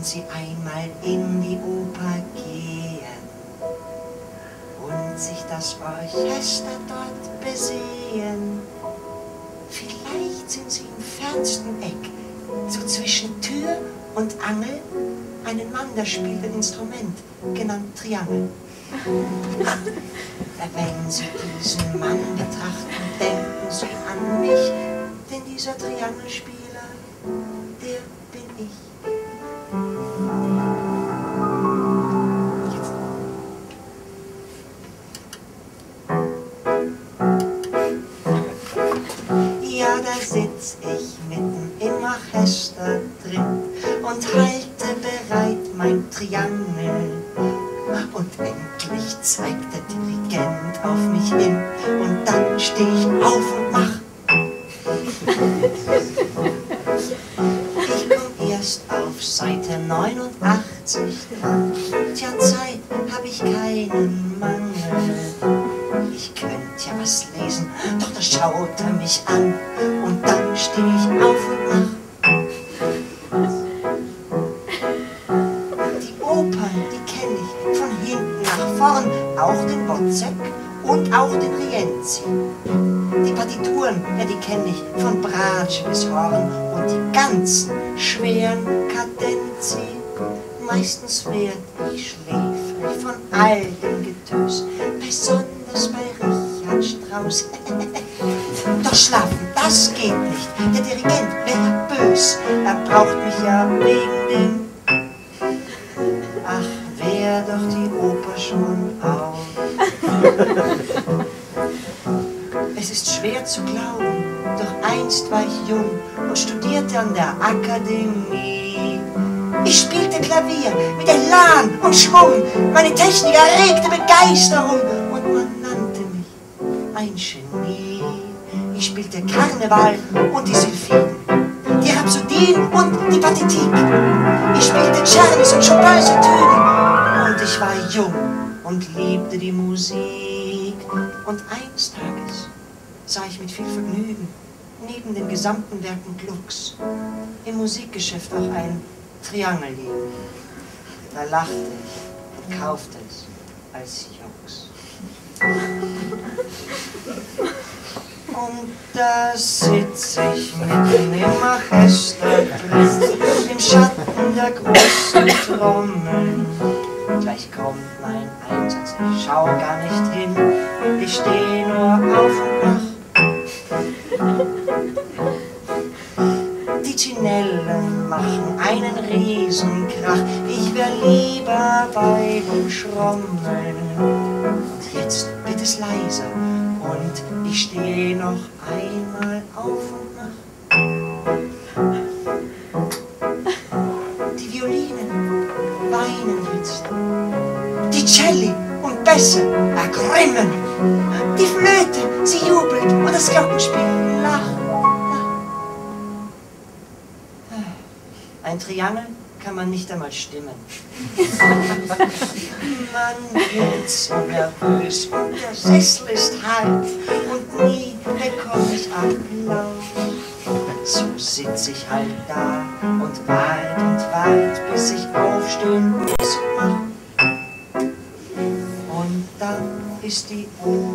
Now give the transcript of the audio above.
Sie einmal in die Oper gehen und sich das Orchester dort besehen. Vielleicht sind Sie im fernsten Eck, so zwischen Tür und Angel, einen Mann, der spielt ein Instrument, genannt Triangel. Wenn Sie diesen Mann betrachten, denken Sie an mich, denn dieser Triangelspieler, der bin ich. Ja, da sitz ich mitten im Orchester drin und halte bereit mein Triangel. Und endlich zeigt der Dirigent auf mich hin und dann steh ich auf und mach. Ich komm erst auf Seite 89 dran. Tja, Zeit hab ich keinen Mangel. Ich könnt ja was lesen, doch da schaut er mich an und dann steh ich auf und mach. Die Opern, die kenn ich von hinten nach vorn, auch den Wozzeck und auch den Rienzi. Die Partituren, ja, die kenn ich von Bratsche bis Horn und die ganzen schweren Kadenzi. Meistens werd ich schläfrig von all dem Getös, besonders bei Richard Strauss. Doch schlafen, das geht nicht, der Dirigent wär bös, er braucht mich ja wegen dem. Ach, wär doch die Oper schon auf. Es ist schwer zu glauben, doch einst war ich jung und studierte an der Akademie. Ich spielte Klavier mit Elan und Schwung, meine Technik erregte Begeisterung und man nannte mich ein Genie. Ich spielte Karneval und die Sylphiden, die Rhapsodien und die Pathetik. Ich spielte Czernis und Chopins Etüden und ich war jung und liebte die Musik. Und eines Tages sah ich mit viel Vergnügen neben den gesamten Werken Glucks im Musikgeschäft auch ein Triangel liegen. Da lachte ich und kaufte es als Jux. Und da sitz ich mitten im Orchester drin, im Schatten der großen Trommeln. Gleich kommt mein Einsatz, ich schau gar nicht hin, ich steh nur auf und mach. Die Chinellen machen einen Riesenkrach, ich wär lieber bei dem Schrommeln. Und jetzt wird es leiser und ich stehe noch einmal auf und mach. Die Violinen weinen jetzt, die Celli und Bässe ergrimmen, die Flöte, sie jubelt und das Glockenspiel lacht. Ein Triangel kann man nicht einmal stimmen. Man wird so nervös und der Sessel ist hart und nie bekomme ich Applaus. So sitz ich halt da und wart, bis ich aufstehen muss und mach. Und dann ist die Uhr